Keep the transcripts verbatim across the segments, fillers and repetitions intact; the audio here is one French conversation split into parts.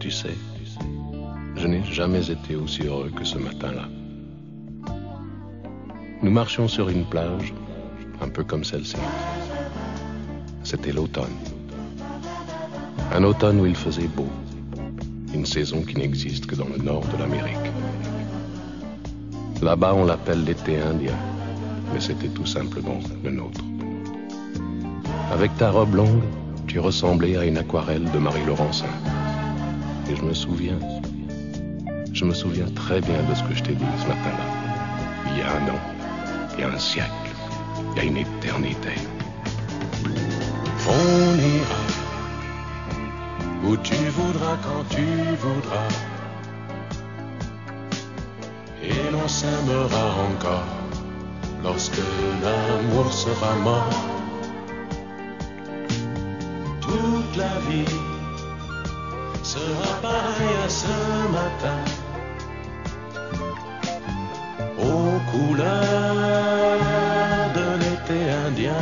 Tu sais, je n'ai jamais été aussi heureux que ce matin-là. Nous marchions sur une plage, un peu comme celle-ci. C'était l'automne. Un automne où il faisait beau. Une saison qui n'existe que dans le nord de l'Amérique. Là-bas, on l'appelle l'été indien, mais c'était tout simplement le nôtre. Avec ta robe longue, tu ressemblais à une aquarelle de Marie Laurencin. Et je me souviens, je me souviens très bien de ce que je t'ai dit ce matin-là. Il y a un an, il y a un siècle, il y a une éternité. On ira où tu voudras, quand tu voudras, et l'on s'aimera encore lorsque l'amour sera mort. Toute la vie sera pareille à ce matin, aux couleurs de l'été indien.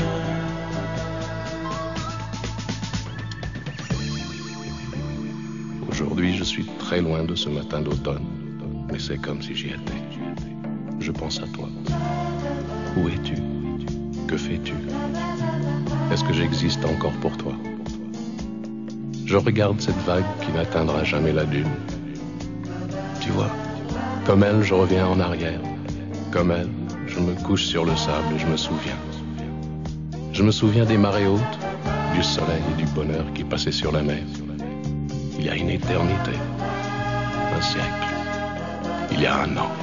Aujourd'hui, je suis très loin de ce matin d'automne, mais c'est comme si j'y étais. Je pense à toi. Où es-tu? Que fais-tu? Est-ce que j'existe encore pour toi? Je regarde cette vague qui n'atteindra jamais la dune. Tu vois, comme elle, je reviens en arrière. Comme elle, je me couche sur le sable et je me souviens. Je me souviens des marées hautes, du soleil et du bonheur qui passaient sur la mer. Il y a une éternité, un siècle, il y a un an.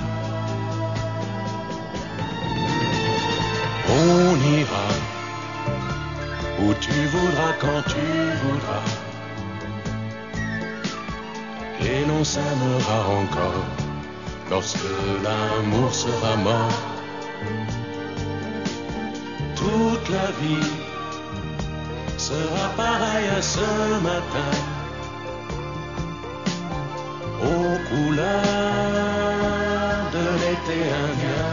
On ira où tu voudras, quand tu voudras, et l'on s'aimera encore lorsque l'amour sera mort. Toute la vie sera pareille à ce matin, aux couleurs de l'été indien.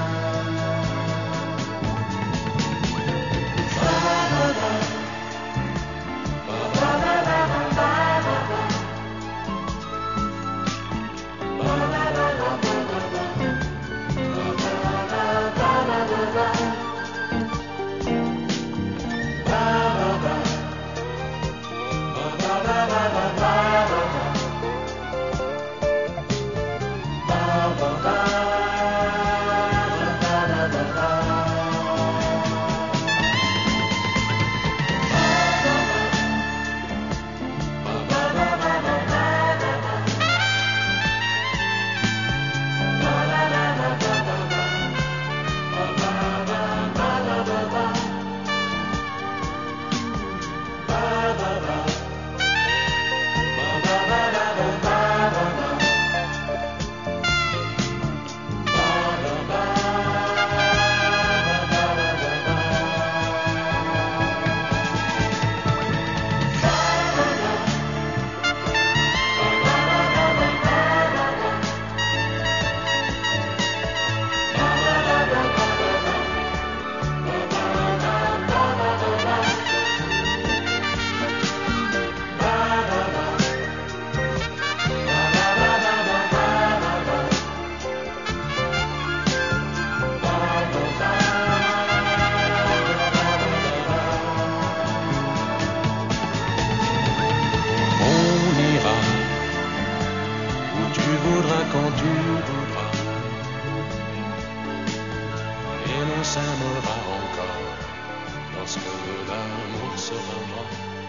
Quand tu voudras, et l'on s'aimera encore lorsque l'amour sera mort.